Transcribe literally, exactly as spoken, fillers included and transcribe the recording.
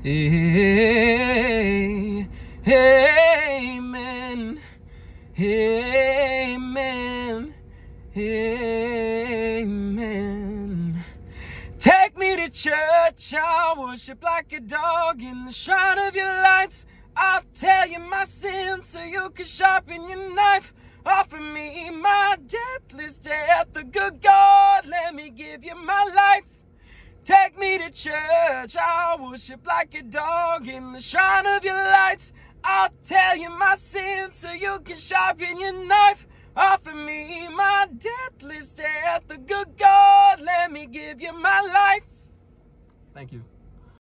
Amen. Amen. Amen. Take me to church, I'll worship like a dog in the shrine of your lights. I'll tell you my sins so you can sharpen your knife. Offer me my deathless death, the good God, let me give you my life. Take me to church, I'll worship like a dog in the shrine of your lights. I'll tell you my sins so you can sharpen your knife. Offer me my deathless death, the good God, let me give you my life. Thank you.